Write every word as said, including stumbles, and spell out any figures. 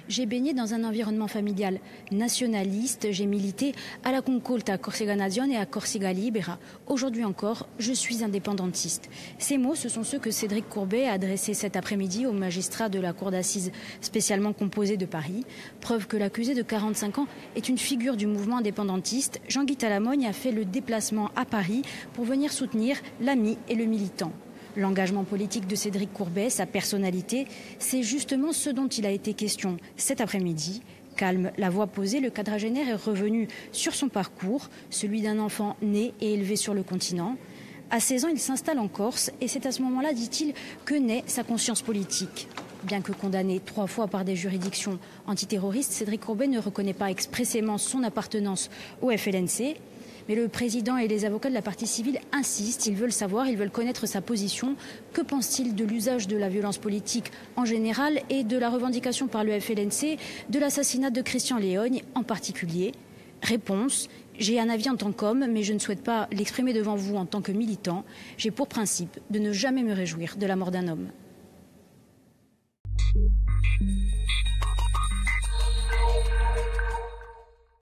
J'ai baigné dans un environnement familial nationaliste. J'ai milité à la Concolta Corsica Nazione et à Corsica Libera. Aujourd'hui encore, je suis indépendantiste. Ces mots, ce sont ceux que Cédric Courbet a adressés cet après-midi au magistrat de la cour d'assises spécialement composée de Paris. Preuve que l'accusé de quarante-cinq ans est une figure du mouvement indépendantiste. Jean-Guy Talamogne a fait le déplacement à Paris pour venir soutenir l'ami et le militant. L'engagement politique de Cédric Courbet, sa personnalité, c'est justement ce dont il a été question cet après-midi. Calme, la voix posée, le quadragénaire est revenu sur son parcours, celui d'un enfant né et élevé sur le continent. À seize ans, il s'installe en Corse et c'est à ce moment-là, dit-il, que naît sa conscience politique. Bien que condamné trois fois par des juridictions antiterroristes, Cédric Courbet ne reconnaît pas expressément son appartenance au F L N C. Mais le président et les avocats de la partie civile insistent, ils veulent savoir, ils veulent connaître sa position. Que pense-t-il de l'usage de la violence politique en général et de la revendication par le F L N C de l'assassinat de Christian Léogne en particulier? Réponse: j'ai un avis en tant qu'homme, mais je ne souhaite pas l'exprimer devant vous en tant que militant. J'ai pour principe de ne jamais me réjouir de la mort d'un homme.